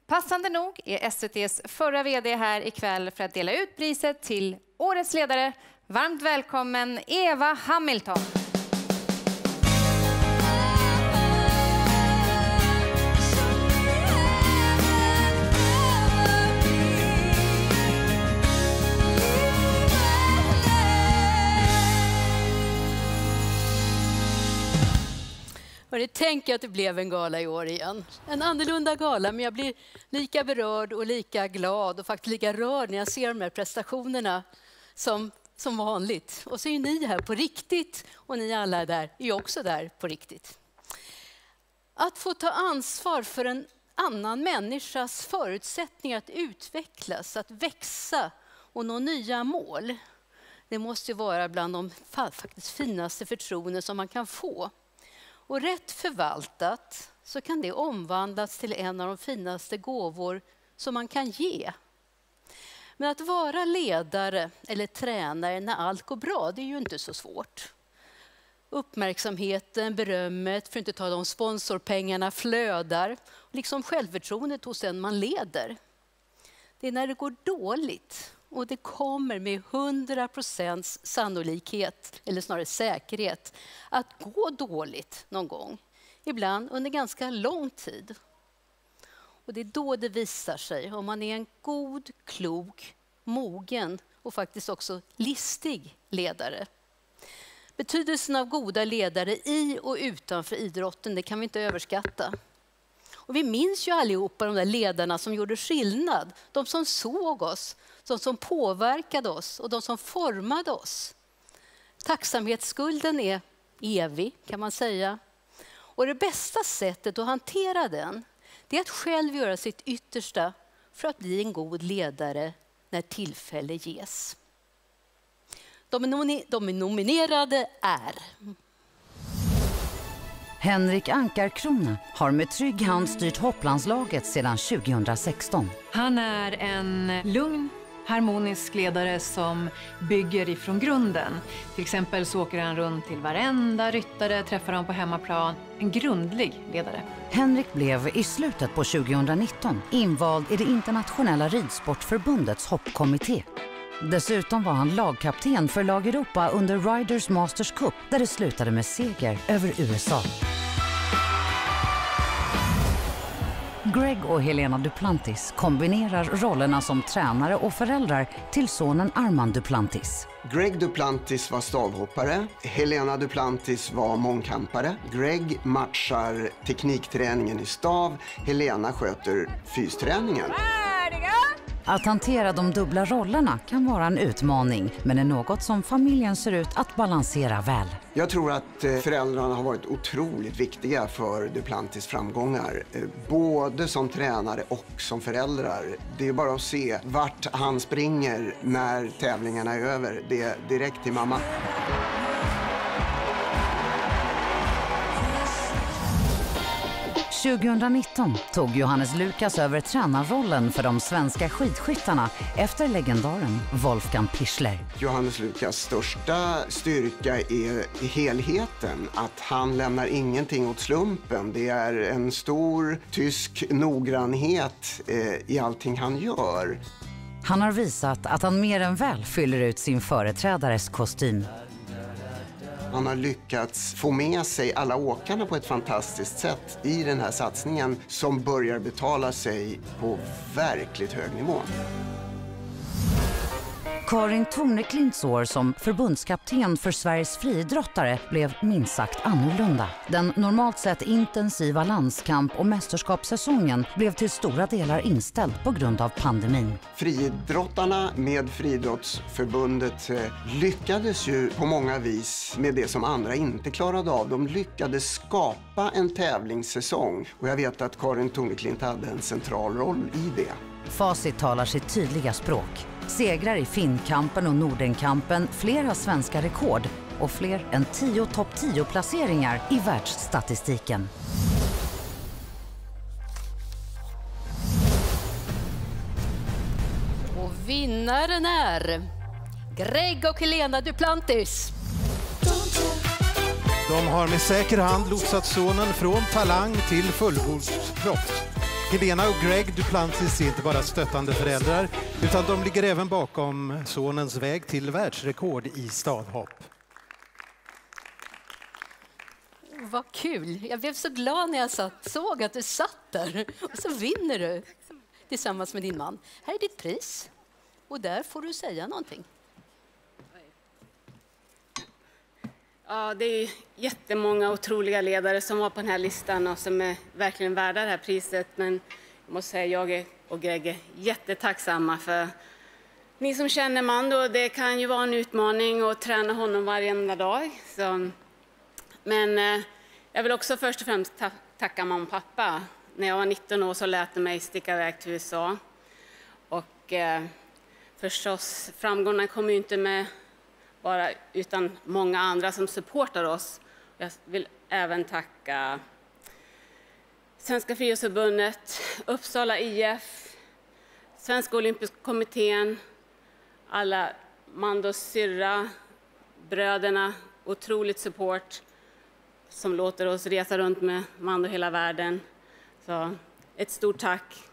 Passande nog är SVT:s förra vd här ikväll för att dela ut priset till årets ledare. Varmt välkommen Eva Hamilton. Och det tänker jag att det blev en gala i år igen. En annorlunda gala, men jag blir lika berörd och lika glad och faktiskt lika rörd när jag ser de här prestationerna som vanligt. Och så är ni här på riktigt och ni alla där är också där på riktigt. Att få ta ansvar för en annan människas förutsättningar att utvecklas, att växa och nå nya mål. Det måste ju vara bland de faktiskt finaste förtroenden som man kan få. Och rätt förvaltat så kan det omvandlas till en av de finaste gåvor som man kan ge. Men att vara ledare eller tränare när allt går bra, det är ju inte så svårt. Uppmärksamheten, berömmet, för att inte tala om sponsorpengarna, flödar. Liksom självförtroendet hos den man leder. Det är när det går dåligt och det kommer med 100% sannolikhet, eller snarare säkerhet, att gå dåligt någon gång. Ibland under ganska lång tid. Och det är då det visar sig om man är en god, klok, mogen och faktiskt också listig ledare. Betydelsen av goda ledare i och utanför idrotten, det kan vi inte överskatta. Och vi minns ju allihopa de där ledarna som gjorde skillnad. De som såg oss, de som påverkade oss och de som formade oss. Tacksamhetsskulden är evig, kan man säga. Och det bästa sättet att hantera den, det är att själv göra sitt yttersta för att bli en god ledare när tillfälle ges. De nominerade är... Henrik Ankarkrona har med trygg hand styrt hopplandslaget sedan 2016. Han är en lugn, harmonisk ledare som bygger ifrån grunden. Till exempel så åker han runt till varenda ryttare, träffar dem på hemmaplan. En grundlig ledare. Henrik blev i slutet på 2019 invald i det internationella ridsportförbundets hoppkommitté. Dessutom var han lagkapten för lag Europa under Riders Masters Cup där det slutade med seger över USA. Greg och Helena Duplantis kombinerar rollerna som tränare och föräldrar till sonen Armand Duplantis. Greg Duplantis var stavhoppare, Helena Duplantis var mångkampare. Greg matchar teknikträningen i stav, Helena sköter fysträningen. Att hantera de dubbla rollerna kan vara en utmaning, men är något som familjen ser ut att balansera väl. Jag tror att föräldrarna har varit otroligt viktiga för Duplantis framgångar. Både som tränare och som föräldrar. Det är bara att se vart han springer när tävlingarna är över. Det är direkt till mamma. År 2019 tog Johannes Lukas över tränarrollen för de svenska skidskyttarna efter legendaren Wolfgang Pichler. Johannes Lukas största styrka är helheten. Att han lämnar ingenting åt slumpen. Det är en stor tysk noggrannhet i allting han gör. Han har visat att han mer än väl fyller ut sin företrädares kostym. Han har lyckats få med sig alla åkarna på ett fantastiskt sätt i den här satsningen som börjar betala sig på verkligt hög nivå. Karin Torneklints år som förbundskapten för Sveriges friidrottare blev minst sagt annorlunda. Den normalt sett intensiva landskamp- och mästerskapssäsongen blev till stora delar inställd på grund av pandemin. Friidrottarna med Friidrottsförbundet lyckades ju på många vis med det som andra inte klarade av. De lyckades skapa en tävlingssäsong och jag vet att Karin Torneklint hade en central roll i det. Facit talar sitt tydliga språk. Segrar i Finnkampen och Nordenkampen, flera svenska rekord och fler än 10 topp 10-placeringar i världsstatistiken. Och vinnaren är Greg och Helena Duplantis. De har med säker hand lotsat sonen från talang till fullgod proffs. Helena och Greg Duplantis är inte bara stöttande föräldrar utan de ligger även bakom sonens väg till världsrekord i stavhopp. Vad kul! Jag blev så glad när jag såg att du satt där. Och så vinner du tillsammans med din man. Här är ditt pris. Och där får du säga någonting. Ja, det är jättemånga otroliga ledare som var på den här listan och som är verkligen värda det här priset. Men jag måste säga, jag och Greg är jättetacksamma för ni som känner Mando. Det kan ju vara en utmaning att träna honom varje dag. Men jag vill också först och främst tacka mamma och pappa. När jag var 19 år så lät de mig sticka iväg till USA. Och förstås, framgångarna kommer ju inte med bara utan många andra som supportar oss. Jag vill även tacka Svenska friidrottsförbundet, Uppsala IF, Svenska olympiska kommittén, alla Mandos syrra, bröderna, otroligt support som låter oss resa runt med Mando hela världen. Så ett stort tack.